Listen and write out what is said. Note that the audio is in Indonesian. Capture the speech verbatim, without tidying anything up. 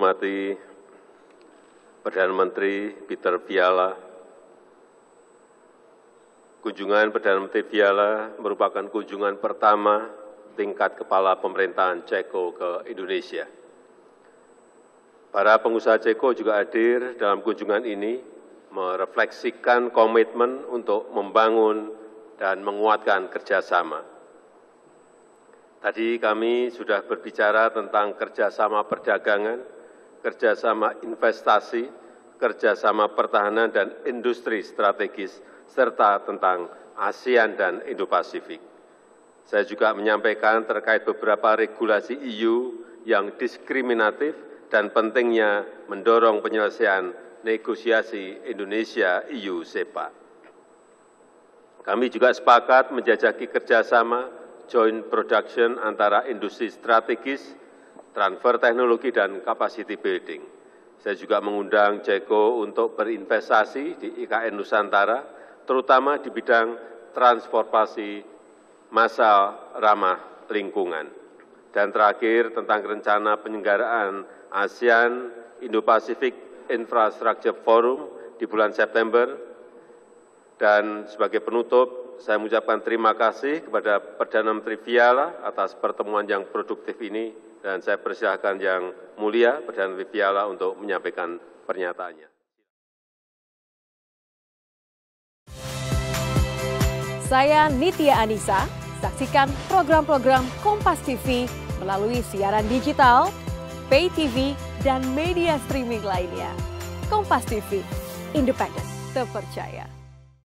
hormati Perdana Menteri Peter Fiala. Kunjungan Perdana Menteri Fiala merupakan kunjungan pertama tingkat kepala pemerintahan Ceko ke Indonesia. Para pengusaha Ceko juga hadir dalam kunjungan ini, merefleksikan komitmen untuk membangun dan menguatkan kerjasama. Tadi kami sudah berbicara tentang kerjasama perdagangan, kerjasama investasi, kerjasama pertahanan dan industri strategis, serta tentang ASEAN dan Indo-Pasifik. Saya juga menyampaikan terkait beberapa regulasi E U yang diskriminatif dan pentingnya mendorong penyelesaian negosiasi Indonesia-E U SEPA. Kami juga sepakat menjajaki kerjasama joint production antara industri strategis, transfer teknologi, dan capacity building. Saya juga mengundang Ceko untuk berinvestasi di I K N Nusantara, terutama di bidang transportasi massal ramah lingkungan. Dan terakhir tentang rencana penyelenggaraan ASEAN Indo-Pacific Infrastructure Forum di bulan September. Dan sebagai penutup, saya mengucapkan terima kasih kepada Perdana Menteri Fiala atas pertemuan yang produktif ini, dan saya persilahkan Yang Mulia Perdana Menteri Fiala untuk menyampaikan pernyataannya. Saya Nitya Anissa, saksikan program-program Kompas T V melalui siaran digital, pay T V, dan media streaming lainnya. Kompas T V, independen, terpercaya.